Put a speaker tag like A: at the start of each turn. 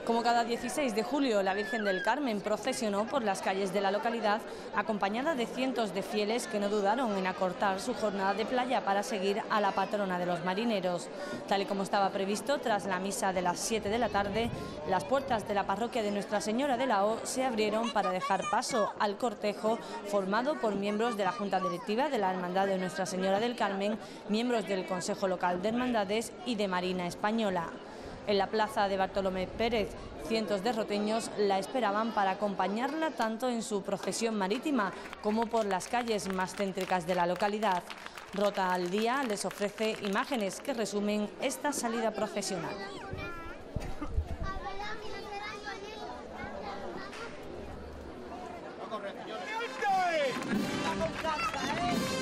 A: Como cada 16 de julio, la Virgen del Carmen procesionó por las calles de la localidad, acompañada de cientos de fieles que no dudaron en acortar su jornada de playa para seguir a la patrona de los marineros. Tal y como estaba previsto, tras la misa de las 7 de la tarde, las puertas de la parroquia de Nuestra Señora de la O se abrieron para dejar paso al cortejo formado por miembros de la Junta Directiva de la Hermandad de Nuestra Señora del Carmen, miembros del Consejo Local de Hermandades y de Marina Española. En la plaza de Bartolomé Pérez, cientos de roteños la esperaban para acompañarla tanto en su procesión marítima como por las calles más céntricas de la localidad. Rota al Día les ofrece imágenes que resumen esta salida procesional.
B: ¡La confianza,